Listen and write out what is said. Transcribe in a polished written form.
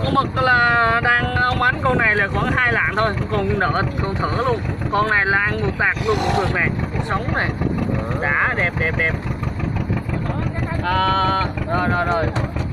con mực là đang ông bán con này là khoảng 2 lạng thôi, còn nợ còn thở luôn. Con này là ăn một tạc luôn cũng được này, sống này, đã đẹp. Rồi.